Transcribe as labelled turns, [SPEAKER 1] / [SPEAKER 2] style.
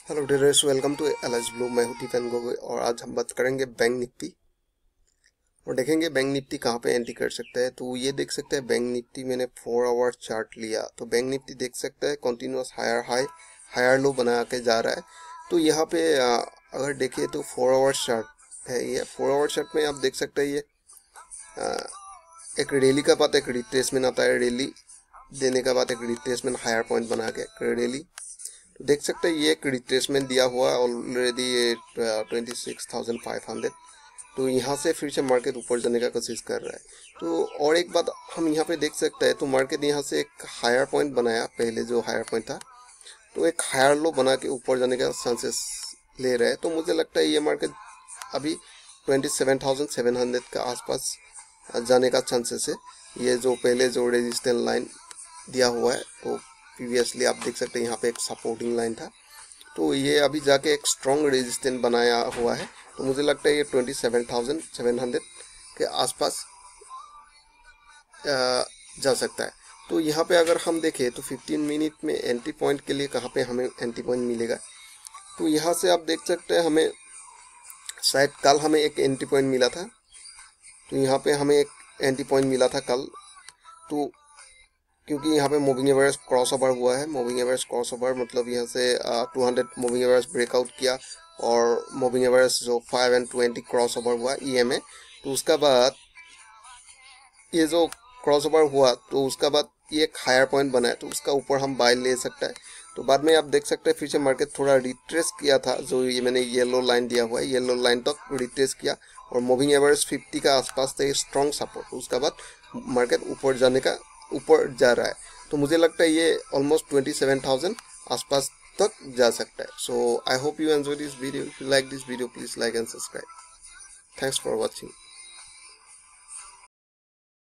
[SPEAKER 1] Hello dears, welcome to Aliceblue। मैं हूं tiffin Gogoi और आज हम बात करेंगे बैंक निफ्टी और देखेंगे बैंक निफ्टी कहां पे एंट्री कर सकता है। तो ये देख सकते हैं बैंक निफ्टी मैंने 4 आवर चार्ट लिया तो बैंक निफ्टी देख सकता है continuous higher high higher low बना के जा रहा है। तो यहाँ पे अगर देखिए तो 4 आवर चार्ट है। ये 4 आवर चार्ट में आप देख सकते हैं ये एक रैली का बाद एक रिट्रेसमेंट आता है, रैली देने का बाद एक रिट्रेसमेंट हायर पॉइंट बना के रैली तो देख सकते हैं ये एक रिट्रेसमेंट दिया हुआ ऑलरेडी 26,500। तो यहाँ से फिर से मार्केट ऊपर जाने का कोशिश कर रहा है। तो और एक बात हम यहाँ पे देख सकते हैं तो मार्केट यहाँ से एक हायर पॉइंट बनाया, पहले जो हायर पॉइंट था तो एक हायर लो बना के ऊपर जाने का चांसेस ले रहा है। तो मुझे लगता है ये मार्केट अभी 27,700 का आसपास जाने का चांसेस है। ये जो पहले जो रेजिस्टेंस लाइन दिया हुआ है तो प्रीवियसली आप देख सकते हैं यहाँ पे एक सपोर्टिंग लाइन था, तो ये अभी जाके एक स्ट्रॉन्ग रेजिस्टेंस बनाया हुआ है। तो मुझे लगता है ये 27,700 के आसपास जा सकता है। तो यहाँ पे अगर हम देखें तो 15 मिनट में एंट्री पॉइंट के लिए कहाँ पे हमें एंट्री पॉइंट मिलेगा, तो यहाँ से आप देख सकते हैं हमें शायद कल हमें एक एंट्री पॉइंट मिला था। तो यहाँ पे हमें एक एंट्री पॉइंट मिला था कल, तो क्योंकि यहाँ पे मूविंग एवरेज क्रॉस ओवर हुआ है। मूविंग एवरेज क्रॉस ओवर मतलब यहाँ से 200 मूविंग एवरेज ब्रेकआउट किया और मूविंग एवरेज जो 5 और 20 क्रॉस ओवर हुआ EMA। तो उसका बाद ये जो क्रॉस ओवर हुआ तो उसका बाद ये एक हायर पॉइंट बनाया, तो उसका ऊपर हम बाय ले सकते हैं। तो बाद में आप देख सकते हैं फिर से मार्केट थोड़ा रिट्रेस किया था, जो ये मैंने येलो लाइन दिया हुआ है, येलो लाइन तक रिट्रेस किया और मूविंग एवरेज 50 का आसपास थे स्ट्रॉन्ग सपोर्ट। उसका बाद मार्केट ऊपर जा रहा है। तो मुझे लगता है ये ऑलमोस्ट 27,000 आसपास तक जा सकता है। So I hope you enjoy this video. If you like this video please like and subscribe. Thanks for watching.